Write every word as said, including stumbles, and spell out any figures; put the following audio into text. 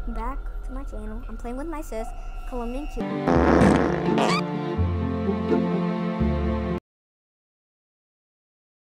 welcome back to my channel. I'm playing with my sis, Colombian Cute.